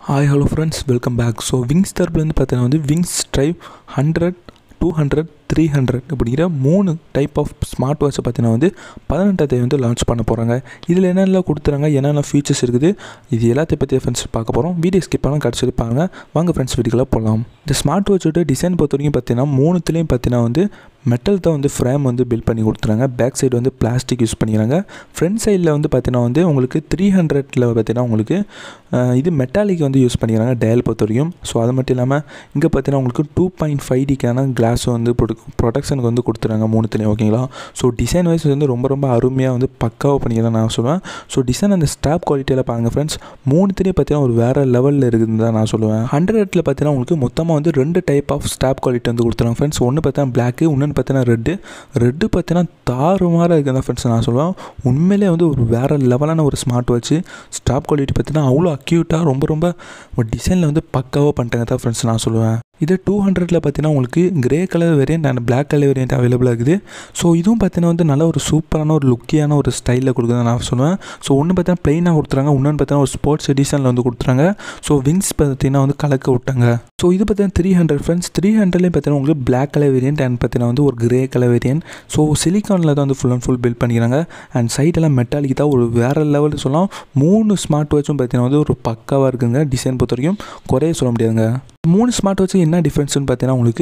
Hi, hello friends, welcome back. So Wings தரப்புலேருந்து பார்த்தீங்கன்னா வந்து Wings Drive 100, 200, 300 அப்படிங்கிற 3 டைப் ஆஃப் ஸ்மார்ட் வாட்சை பார்த்தீங்கன்னா வந்து 18 வந்து லான்ச் பண்ண போகிறாங்க. இதில் என்னென்னலாம் கொடுத்துறாங்க, என்னென்ன ஃபீச்சர்ஸ் இருக்குது, இது எல்லாத்தையும் பற்றி ஃப்ரெண்ட்ஸ் பார்க்க போகிறோம். வீடியோ ஸ்கிப் பண்ணால் கிடச்சிருப்பாங்க. வாங்க ஃப்ரெண்ட்ஸ் வீடியோக்குள்ளே போகலாம். இந்த ஸ்மார்ட் வாட்சோட டிசைன் பொறுத்த வரைக்கும் பார்த்தீங்கன்னா மூணுத்துலேயும் பார்த்தீங்கன்னா வந்து மெட்டல் தான் வந்து ஃப்ரேம் வந்து பில்ட் பண்ணி கொடுத்துறாங்க. பேக் சைடு வந்து பிளாஸ்டிக் யூஸ் பண்ணிக்கிறாங்க. ஃப்ரண்ட் சைடில் வந்து பார்த்தீங்கன்னா வந்து உங்களுக்கு 300ல் பார்த்தீங்கன்னா உங்களுக்கு இது மெட்டாலிக் வந்து யூஸ் பண்ணிக்கிறாங்க டயல் பொறுத்த வரைக்கும். ஸோ அது மட்டும் இல்லாமல் இங்கே பார்த்தீங்கன்னா உங்களுக்கு 2.5Dக்கான கிளாஸ் வந்து ப்ரொடக்ஷனுக்கு வந்து கொடுத்துறாங்க மூணுத்துலேயும். ஓகேங்களா? ஸோ டிசைன் வைஸ் வந்து ரொம்ப அருமையாக வந்து பக்காவாக பண்ணிக்கிறேன் நான் சொல்லுவேன். ஸோ டிசைன் அந்த ஸ்டாப் குவாலிட்டியில் பாருங்கள் ஃப்ரெண்ட்ஸ், மூணுத்துலேயும் பார்த்தீங்கன்னா ஒரு வேறு லெவலில் இருக்குதுன்னு தான் நான் சொல்லுவேன். 100ல் பார்த்தீங்கன்னா உங்களுக்கு மொத்தமாக வந்து 2 டைப் ஆஃப் ஸ்டாப் குவாலிட்டி வந்து கொடுத்துறாங்க ஃப்ரெண்ட்ஸ். ஒன்று பார்த்தீங்கன்னா பிளாக்கு, இன்னொன்று பார்த்தீங்கன்னா ரெட்டு பார்த்தீங்கன்னா தாறுமாறாக இருக்குது தான் ஃப்ரெண்ட்ஸ் நான் சொல்லுவேன். உண்மையிலே வந்து ஒரு வேறு லெவலான ஒரு ஸ்மார்ட் வாட்ச். ஸ்டாப் குவாலிட்டி பார்த்தீங்கன்னா அவ்வளோ அக்யூட்டாக ரொம்ப ஒரு டிசைனில் வந்து பக்காவாக பண்ணிட்டாங்க தான் ஃப்ரெண்ட்ஸ் நான் சொல்லுவேன். இது 200ல் பார்த்தீங்கன்னா உங்களுக்கு grey colour variant and black colour variant அவைலபிளாக இருக்குது. ஸோ இதுவும் பார்த்தீங்கன்னா வந்து நல்ல ஒரு சூப்பரான ஒரு லுக்கியான ஒரு ஸ்டைலில் கொடுக்குறது நான் சொல்லுவேன். ஸோ ஒன்று பார்த்தீங்கன்னா ப்ளைனாக கொடுத்துறாங்க, இன்னொன்று பார்த்தீங்கன்னா ஒரு ஸ்போர்ட்ஸ் எடிஷனில் வந்து கொடுத்துறாங்க. ஸோ விங்ஸ் பார்த்தீங்கன்னா வந்து கலக்க விட்டாங்க. ஸோ இது பார்த்தீங்கன்னா 300 ஃப்ரெண்ட்ஸ். 300லேயும் பார்த்தீங்கன்னா உங்களுக்கு பிளாக் கலர் வேரியன்ட் அண்ட் பார்த்தீங்கன்னா வந்து ஒரு கிரே கலர் வேரியன்ட். ஸோ சிலிக்கானில் தான் வந்து ஃபுல் அண்ட் ஃபுல் பில்ட் பண்ணிக்கிறாங்க. அண்ட் சைடெல்லாம் மெட்டாலிக் தான் ஒரு வேறு லெவலில் சொல்லலாம். 3 ஸ்மார்ட் வாட்சும் பார்த்தீங்கன்னா வந்து ஒரு பக்காவாக இருக்குங்க. டிசைன் பொறுத்த வரைக்கும் குறைய சொல்ல முடியாதுங்க. 3 ஸ்மார்ட் வாட்ச் என்ன டிஃப்ரென்ஸ்னு பார்த்தீங்கன்னா உங்களுக்கு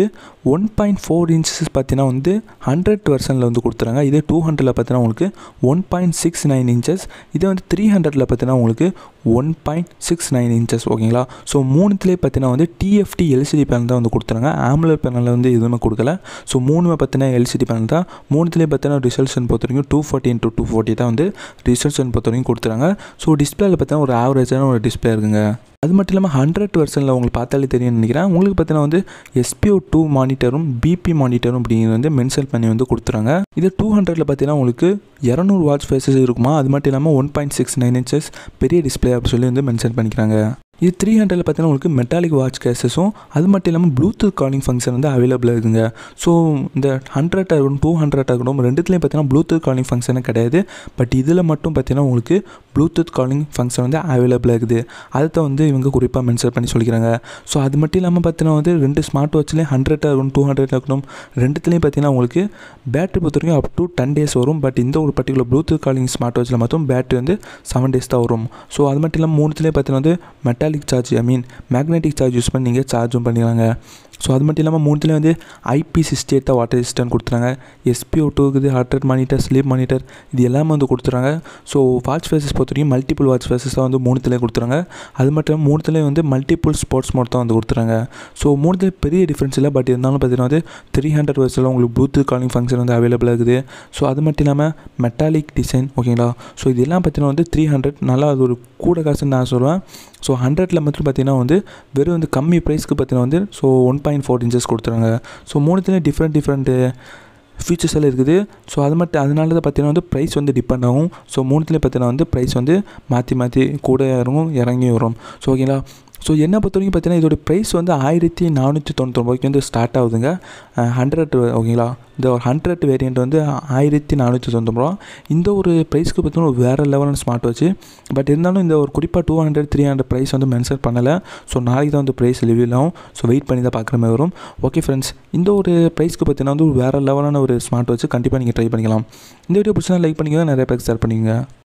1.4 இன்ச்சஸ் பார்த்தீங்கன்னா வந்து 100 வெர்ஷனில் வந்து கொடுத்துறாங்க. இதே 200ல் பார்த்தீங்கன்னா உங்களுக்கு 1.69 இன்ச்சஸ். இதே வந்து 300ல் பார்த்தீங்கன்னா உங்களுக்கு 1.69 இன்ச்சஸ். ஓகேங்களா? ஸோ மூணுத்துலேயே பார்த்தீங்கன்னா வந்து TFT LCD பேனல் தான் வந்து கொடுத்துறாங்க. ஆம்லர் பேனலில் வந்து எதுவுமே கொடுக்கல. ஸோ மூணுமே பார்த்தீங்கன்னா LCD பேனல் தான். மூணுத்துலேயே பார்த்தீங்கன்னா ரிசல்யூஷன் பொறுத்த வரைக்கும் 240x240 தான் வந்து ரிசல்யூஷன் பொறுத்த வரைக்கும் கொடுத்துறாங்க. ஸோ டிஸ்பிளேல பார்த்தீங்கன்னா ஒரு ஆவரேஜான ஒரு டிஸ்பிளே இருக்குங்க. அது மட்டும் இல்லாமல் 100 வெர்ஷனில் உங்களுக்கு பார்த்தாலே தெரியும்னு நினைக்கிறேன். உங்களுக்கு பார்த்தீங்கன்னா வந்து SPO2 மானிட்டரும் BP மானிட்டரும் அப்படிங்கிறது வந்து மென்ஷன் பண்ணி வந்து கொடுத்துறாங்க. இது 200ல் பார்த்தீங்கன்னா உங்களுக்கு 200 வாட்ச் ஃபேஸஸ் இருக்குமா. அது மட்டும் இல்லாமல் 1.69 இன்ச்சஸ் பெரிய டிஸ்பிளே அப்படின்னு சொல்லி வந்து மென்ஷன் பண்ணிக்கிறாங்க. இது 300ல் பார்த்தீங்கன்னா உங்களுக்கு மெட்டாலிக் வாட்ச் கேஸஸும் அது மட்டும் இல்லாமல் ப்ளூடூத் காலிங் ஃபங்க்ஷன் வந்து அவைலபிளாக இருக்குங்க. ஸோ இந்த 100 ஆகட்டும் 200 ஆகட்டும் ரெண்டுத்துலேயும் பார்த்தீங்கன்னா ப்ளூடூத் காலிங் ஃபங்க்ஷனே கிடையாது. பட் இதில் மட்டும் பார்த்தீங்கன்னா உங்களுக்கு ப்ளூடூத் காலிங் ஃபங்க்ஷன் வந்து அவைலபிளாக இருக்குது. அதை தான் வந்து இவங்க குறிப்பாக மென்ஷன் பண்ணி சொல்லிக்கிறாங்க. ஸோ அது மட்டும் இல்லாமல் பார்த்தீங்கன்னா வந்து 2 ஸ்மார்ட் வாட்ச்லேயும் 100 ஆகணும் 200 ஆகணும் ரெண்டுத்துலேயும் பார்த்தீங்கன்னா உங்களுக்கு பேட்டரி பொறுத்த வரைக்கும் அப் டு 10 டேஸ் வரும். பட் இந்த ஒரு பர்டிகுலர் ப்ளூடூத் காலிங் ஸ்மார்ட் வாட்சில் மட்டும் பேட்டரி வந்து 7 டேஸ் தான் வரும். ஸோ அது மட்டும் இல்லாமல் மூணுத்துலேயும் பார்த்தீங்கன்னா வந்து metallic charge magnetic charge use பண்ணி நீங்கள் சார்ஜும் பண்ணிக்கலாங்க. ஸோ அது மட்டும் இல்லாமல் மூணுத்துலேயும் வந்து IP68 தான் வாட்டர் ரெசிஸ்டன்ட் கொடுத்துறாங்க. SPO2 இருக்குது, heart rate monitor, sleep monitor இது எல்லாமே வந்து கொடுத்துறாங்க. ஸோ வாட்ச் ஃபேஸஸ் பொறுத்த வரைக்கும் மல்டிபிள் வாட்ச் ஃபேஸஸ் தான் வந்து மூணுத்துலேயும் கொடுத்துறாங்க. அது மட்டும் இல்லாமல் மூணுத்துலேயும் வந்து மல்டிபிள் ஸ்போர்ட்ஸ் மோட் தான் வந்து கொடுத்துறாங்க. ஸோ மூணுத்துலேயும் பெரிய டிஃப்ரென்ஸ் இல்லை. பட் இருந்தாலும் பார்த்தீங்கன்னா வந்து 300 வெர்ஷனில் உங்களுக்கு ப்ளூடூத் காலிங் ஃபங்க்ஷன் வந்து அவைலபிளாக இருக்குது. ஸோ அது மட்டும் இல்லாமல் மெட்டாலிக் டிசைன். ஓகேங்களா? ஸோ இதெல்லாம் பார்த்தீங்கன்னா வந்து 300 நல்லா அது ஒரு கூட காசுன்னு நான் சொல்லுவேன். ஸோ 100ல் மட்டும் பார்த்தீங்கன்னா வந்து வெறும் வந்து கம்மி ப்ரைஸ்க்கு பார்த்தீங்கன்னா வந்து ஸோ 1.4 இன்ச்சஸ் கொடுத்துறாங்க. ஸோ மூணுத்துலேயும் டிஃப்ரெண்ட் ஃபீச்சர்ஸ் எல்லாம் இருக்குது. ஸோ அது மட்டும் அதனால தான் பார்த்தீங்கன்னா வந்து ப்ரைஸ் வந்து டிபெண்ட் ஆகும். ஸோ மூணுத்துலேயும் பார்த்தீங்கன்னா வந்து ப்ரைஸ் வந்து மாற்றி கூட இறங்கி வரும். ஸோ ஓகேங்களா? ஸோ என்னை பொறுத்த வரைக்கும் பார்த்தீங்கன்னா இதோட ப்ரைஸ் வந்து 1499 வந்து ஸ்டார்ட் ஆகுதுங்க. 100 ஓகேங்களா? இந்த ஒரு 100 வேரியண்ட் வந்து 1499. இந்த ஒரு ப்ரைஸ்க்கு பார்த்தீங்கன்னா ஒரு வேறு லெவலான ஸ்மார்ட் வாட்ச். பட் இருந்தாலும் இந்த ஒரு குறிப்பாக 200 300 ப்ரைஸ் வந்து மென்ஷன் பண்ணலை. ஸோ நாளைக்கு தான் வந்து ப்ரைஸ் ரிவீல் ஆகும். ஸோ வெயிட் பண்ணி தான் பார்க்குற மாதிரி வரும். ஓகே ஃப்ரெண்ட்ஸ், இந்த ஒரு ப்ரைஸ்க்கு பார்த்தீங்கன்னா வந்து ஒரு வேறு லெவலான ஒரு ஸ்மார்ட் வாட்ச் கண்டிப்பாக நீங்கள் ட்ரை பண்ணிக்கலாம். இந்த வீடியோ பிடிச்சா லைக் பண்ணிக்கோங்க, நிறைய பேருக்கு ஷேர் பண்ணிக்கோங்க.